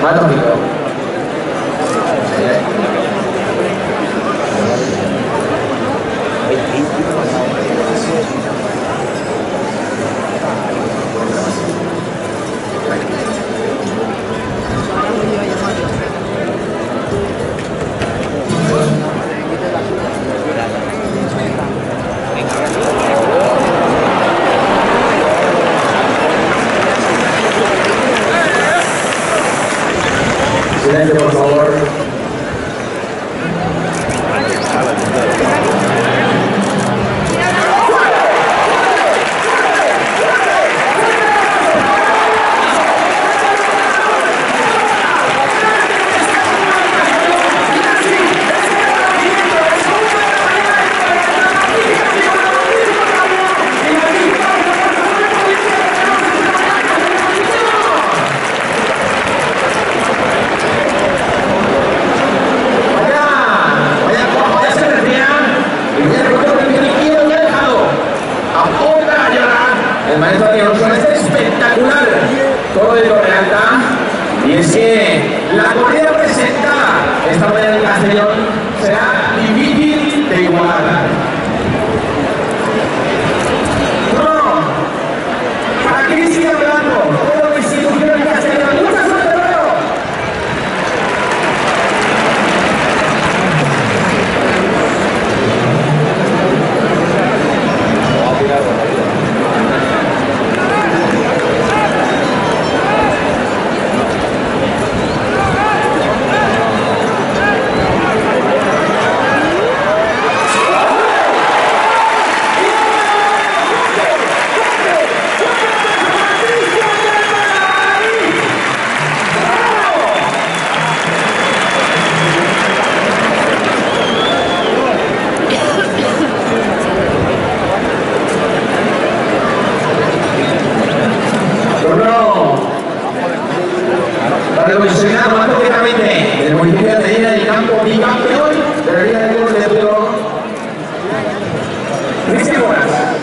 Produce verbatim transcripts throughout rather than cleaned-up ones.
Maratónico. Silencio, por favor. El maestro Daniel con este espectacular toro de Torrealta, y es que la corrida presentada esta mañana en Castellón será difícil de igualar. No, para Cristian Blanco, todo la institución en Castellón, mucha suerte, Toro. Para el comisionado más concretamente del municipio de Medina del Campo, bicampeón de la Liga de Toros de Toro, Cristian Boras.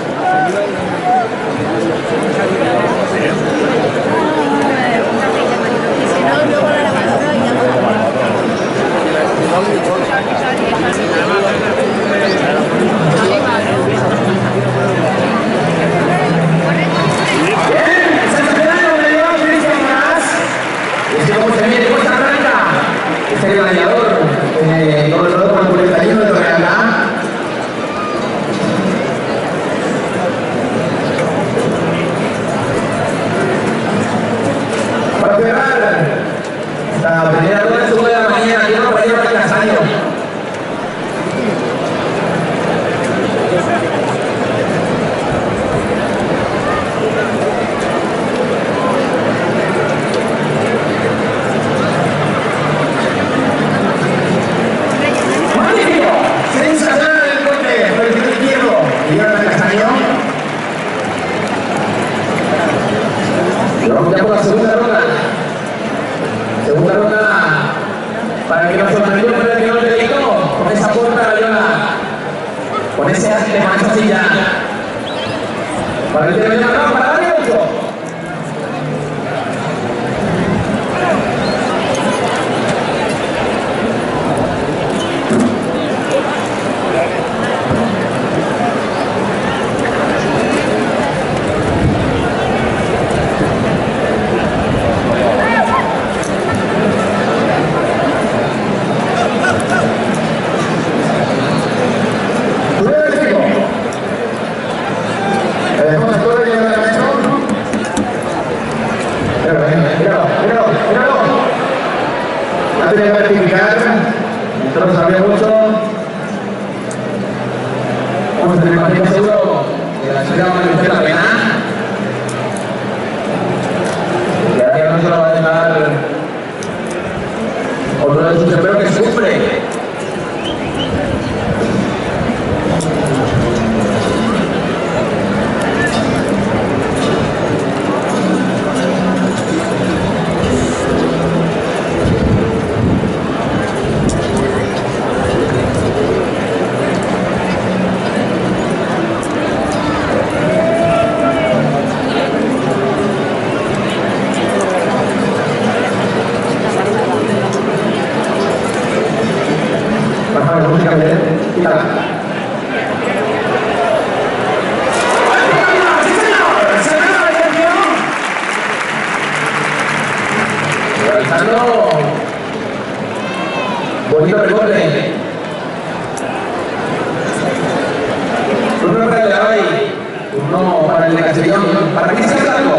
Este gladiador, eh, gobernador por el cuarenta y uno de Torrealta. Para cerrar esta primera rueda de su de la mañana, yo no voy a llevar el castaño. Vamos ya por la segunda ronda. Segunda ronda para que nos sorprendió por el final del hito con esa puerta de Loyola, con ese arte manchasilla. Para el que venga atrás, para darle otro. Dejamos a todo el Fernando. Bonito recorte. Uno para el de Abay, uno para el de Castellón, para Cristian Blanco.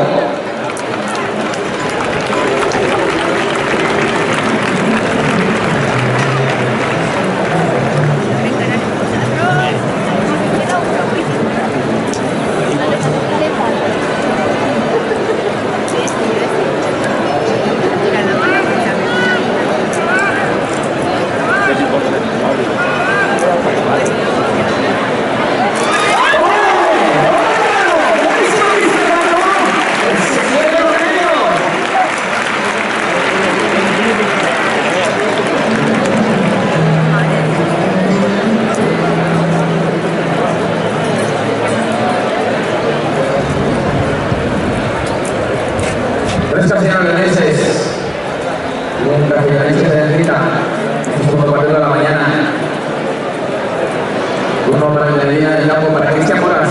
Tres castellaneses, un castellanense de Enrica, segundo partido de la mañana, uno para el Medellín del Campo para Cristian Moras.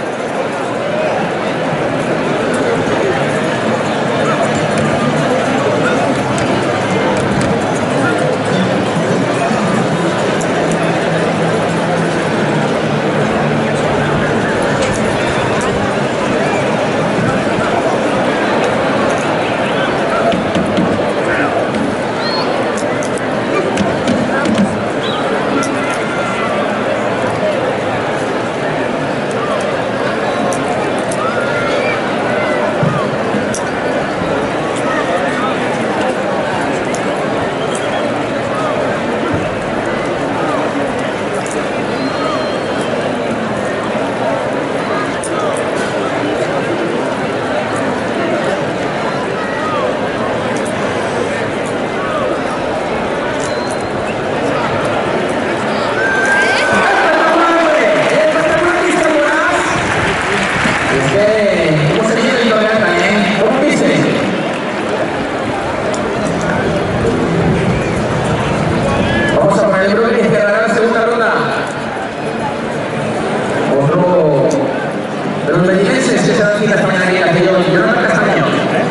Los medinenses que se dan cita esta mañana aquí en Castellón, Jonathan Castaño.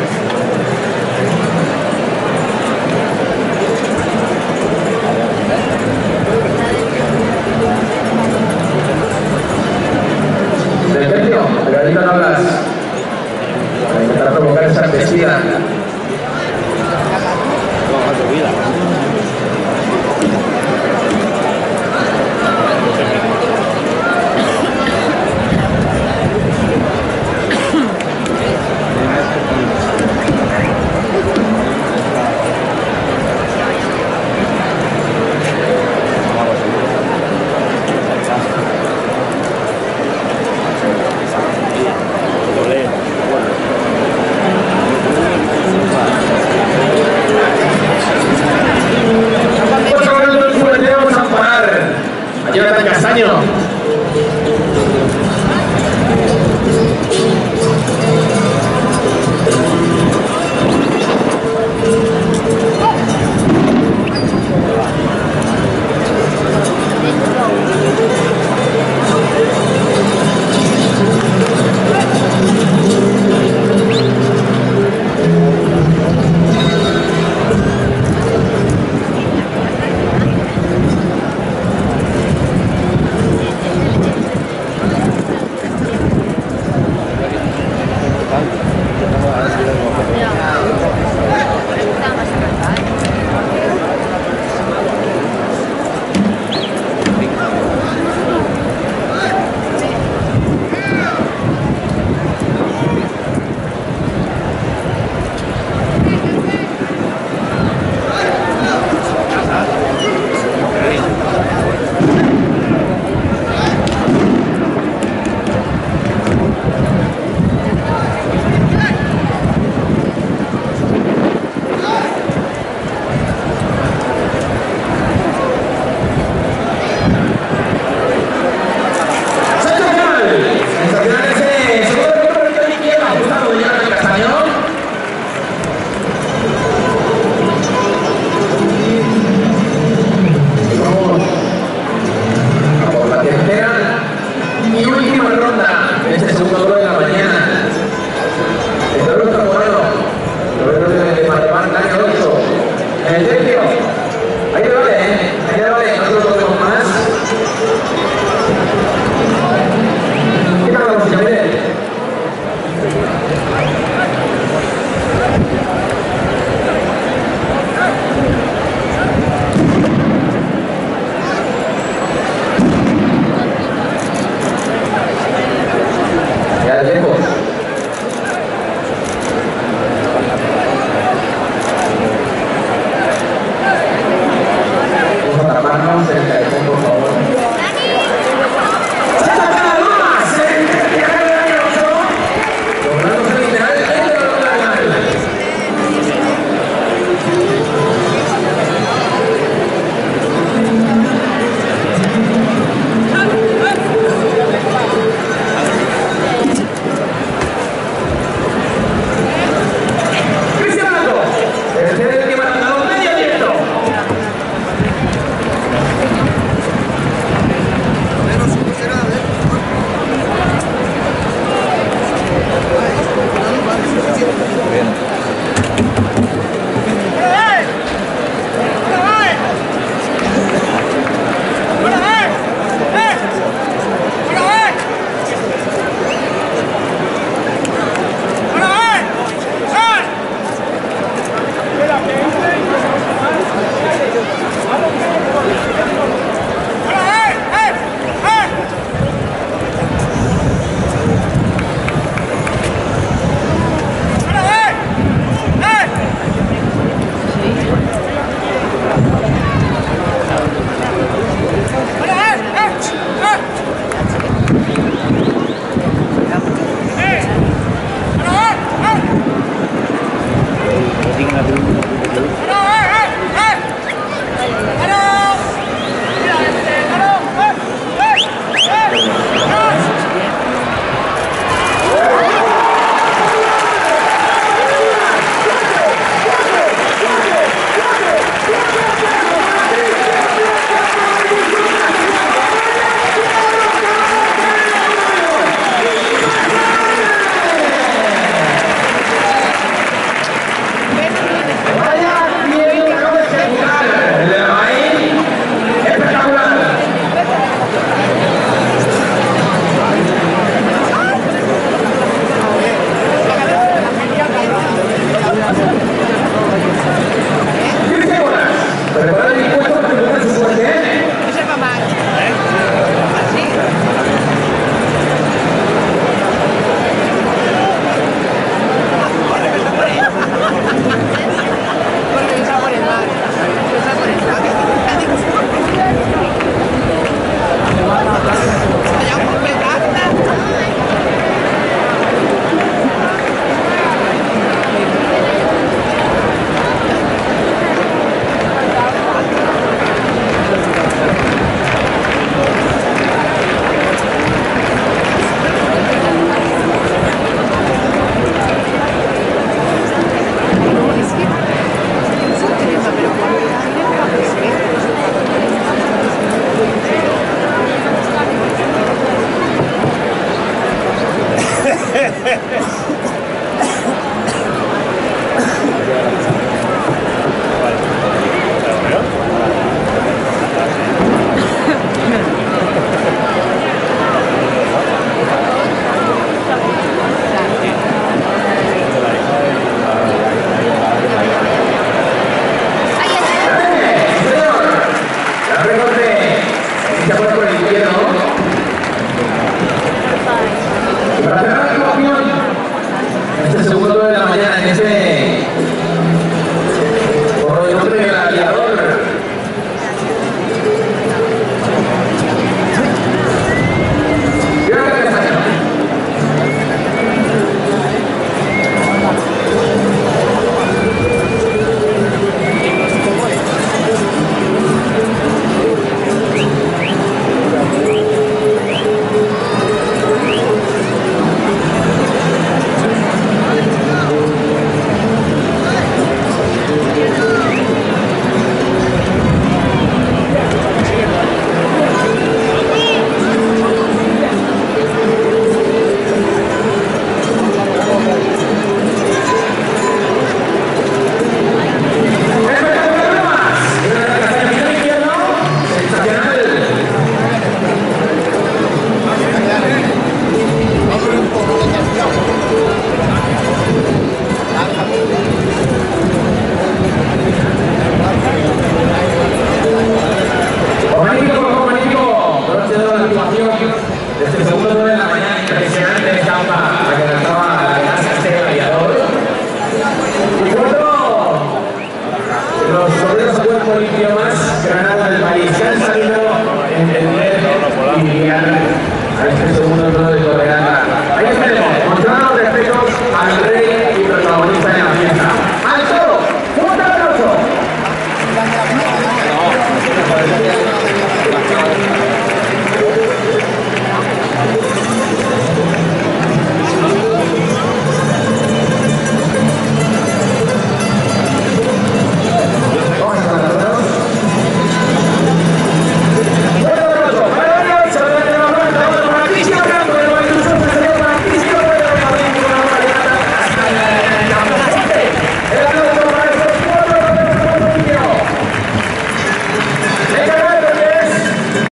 Del Tercio, Pegadita Tablas, para intentar provocar esa embestida. este